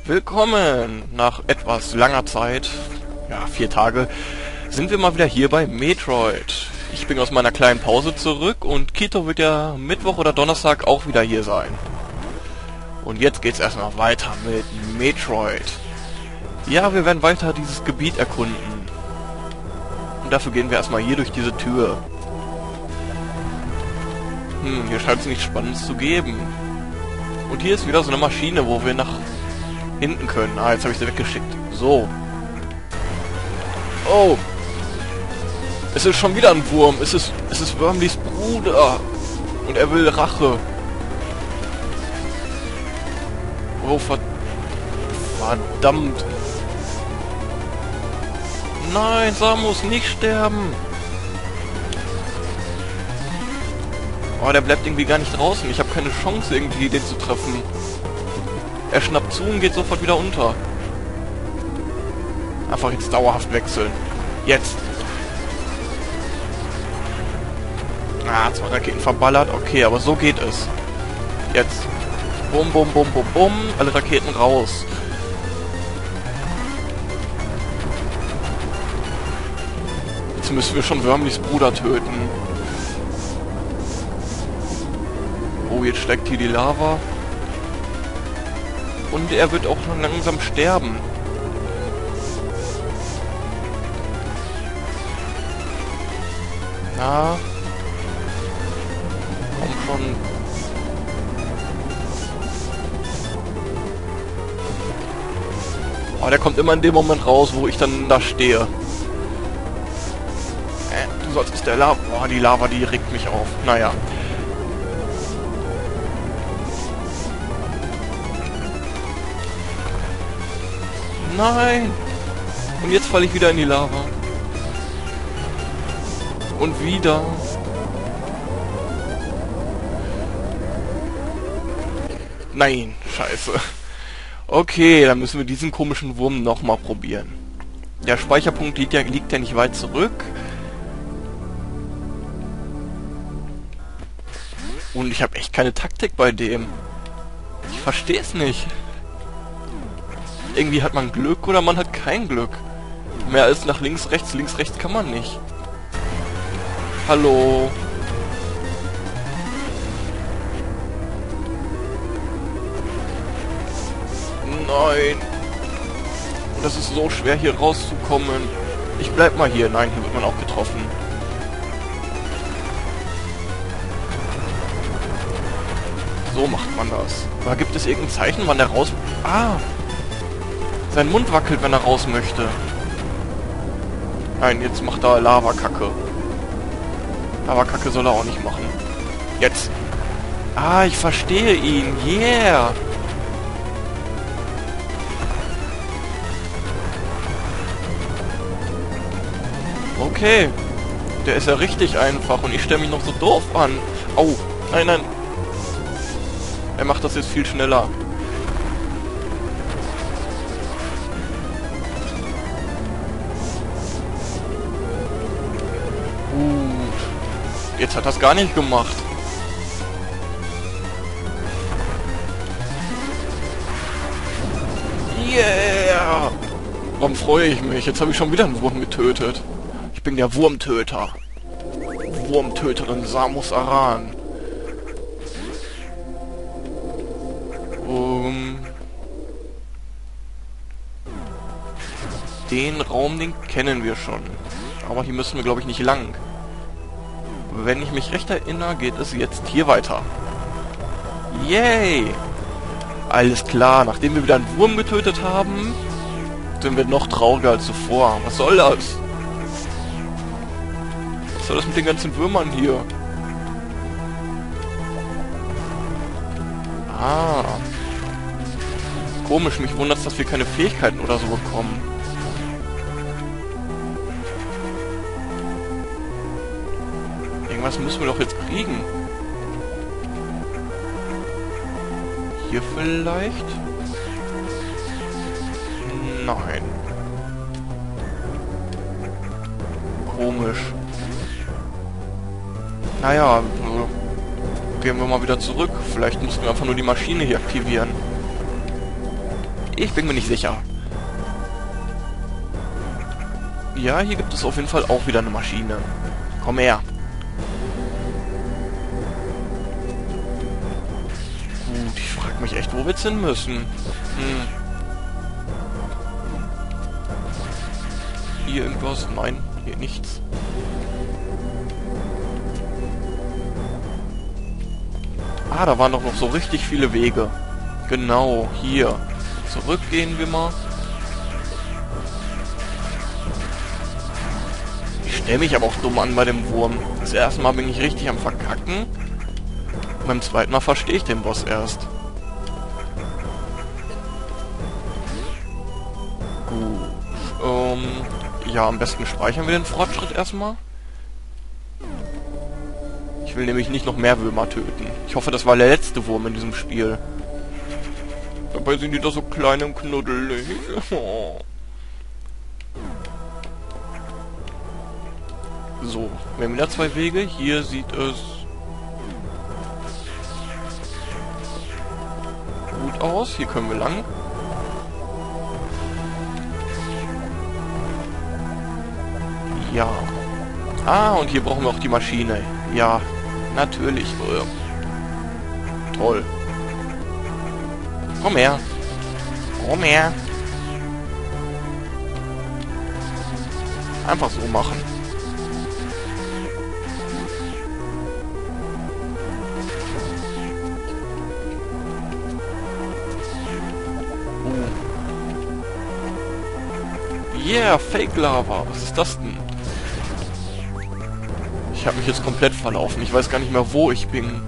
Willkommen! Nach etwas langer Zeit, ja 4 Tage, sind wir mal wieder hier bei Metroid. Ich bin aus meiner kleinen Pause zurück und Kito wird ja Mittwoch oder Donnerstag auch wieder hier sein. Und jetzt geht's erstmal weiter mit Metroid. Ja, wir werden weiter dieses Gebiet erkunden. Und dafür gehen wir erstmal hier durch diese Tür. Hier scheint es nichts Spannendes zu geben. Und hier ist wieder so eine Maschine, wo wir nach hinten können. Ah, jetzt habe ich sie weggeschickt. So. Oh. Es ist schon wieder ein Wurm. Es ist Wormleys Bruder. Und er will Rache. Oh, verdammt. Nein, Samus, nicht sterben. Oh, der bleibt irgendwie gar nicht draußen. Ich habe keine Chance, irgendwie den zu treffen. Er schnappt zu und geht sofort wieder unter. Einfach jetzt dauerhaft wechseln. Jetzt. Ah, 2 Raketen verballert. Okay, aber so geht es. Jetzt. Bum, bum, bum, bum, bum. Alle Raketen raus. Jetzt müssen wir schon Wormleys Bruder töten. Oh, jetzt steigt hier die Lava. Und er wird auch schon langsam sterben. Na. Komm schon. Oh, der kommt immer in dem Moment raus, wo ich dann da stehe. Du solltest der Lava... Oh, die Lava, die regt mich auf. Naja. Nein! Und jetzt falle ich wieder in die Lava. Und wieder. Nein, scheiße. Okay, dann müssen wir diesen komischen Wurm nochmal probieren. Der Speicherpunkt liegt ja nicht weit zurück. Und ich habe echt keine Taktik bei dem. Ich verstehe es nicht. Irgendwie hat man Glück oder man hat kein Glück. Mehr als nach links, rechts kann man nicht. Hallo. Nein. Das ist so schwer hier rauszukommen. Ich bleib mal hier. Nein, hier wird man auch getroffen. So macht man das. Aber gibt es irgendein Zeichen, wann der raus... Ah! Sein Mund wackelt, wenn er raus möchte. Nein, jetzt macht er Lavakacke. Lavakacke soll er auch nicht machen. Jetzt. Ah, ich verstehe ihn. Yeah. Okay. Der ist ja richtig einfach und ich stelle mich noch so doof an. Au. Nein, nein. Er macht das jetzt viel schneller. Jetzt hat er es gar nicht gemacht. Yeah! Warum freue ich mich? Jetzt habe ich schon wieder einen Wurm getötet. Ich bin der Wurmtöter. Wurmtöterin Samus Aran. Den Raum, den kennen wir schon. Aber hier müssen wir, glaube ich, nicht lang. Wenn ich mich recht erinnere, geht es jetzt hier weiter. Yay! Alles klar, nachdem wir wieder einen Wurm getötet haben, sind wir noch trauriger als zuvor. Was soll das? Was soll das mit den ganzen Würmern hier? Ah. Komisch, mich wundert es, dass wir keine Fähigkeiten oder so bekommen. Was müssen wir doch jetzt kriegen? Hier vielleicht? Nein. Komisch. Naja, gehen wir mal wieder zurück. Vielleicht mussten wir einfach nur die Maschine hier aktivieren. Ich bin mir nicht sicher. Ja, hier gibt es auf jeden Fall auch wieder eine Maschine. Komm her. Gut, ich frage mich echt, wo wir jetzt hin müssen. Hier irgendwas? Nein, hier nichts. Ah, da waren doch noch so richtig viele Wege. Genau, hier. Zurückgehen wir mal. Ich stelle mich aber auch dumm an bei dem Wurm. Das erste Mal bin ich richtig am Verkacken. Und beim zweiten Mal verstehe ich den Boss erst. Gut. Ja, am besten speichern wir den Fortschritt erstmal. Ich will nämlich nicht noch mehr Würmer töten. Ich hoffe, das war der letzte Wurm in diesem Spiel. Dabei sind die doch so klein und knuddelig. So, wir haben wieder zwei Wege. Hier sieht es gut aus. Hier können wir lang. Ja. Ah, und hier brauchen wir auch die Maschine. Ja, natürlich. Toll. Komm her. Komm her. Einfach so machen. Yeah, Fake Lava. Was ist das denn? Ich habe mich jetzt komplett verlaufen. Ich weiß gar nicht mehr, wo ich bin.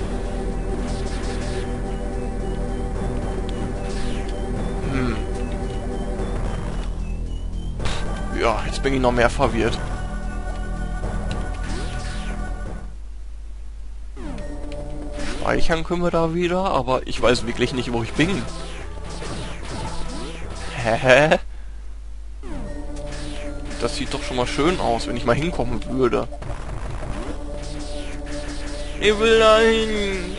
Ja, jetzt bin ich noch mehr verwirrt. Speichern können wir da wieder, aber ich weiß wirklich nicht, wo ich bin. Hä? Das sieht doch schon mal schön aus, wenn ich mal hinkommen würde. Ich will dahin.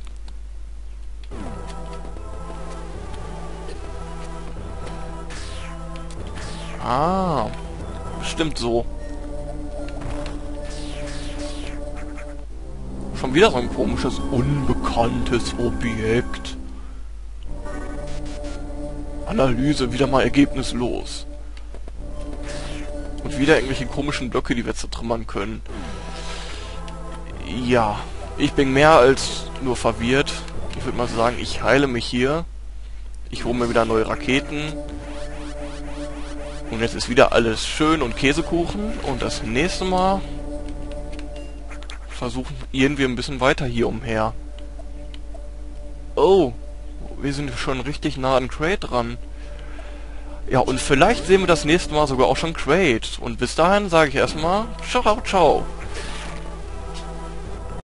Ah, stimmt so. Schon wieder so ein komisches, unbekanntes Objekt. Analyse, wieder mal ergebnislos. Und wieder irgendwelche komischen Blöcke, die wir zertrümmern können. Ja, ich bin mehr als nur verwirrt. Ich würde mal sagen, ich heile mich hier. Ich hole mir wieder neue Raketen. Und jetzt ist wieder alles schön und Käsekuchen. Und das nächste Mal versuchen irgendwie ein bisschen weiter hier umher. Oh, wir sind schon richtig nah an Kraid dran. Ja, und vielleicht sehen wir das nächste Mal sogar auch schon Kraid. Und bis dahin sage ich erstmal, ciao, ciao.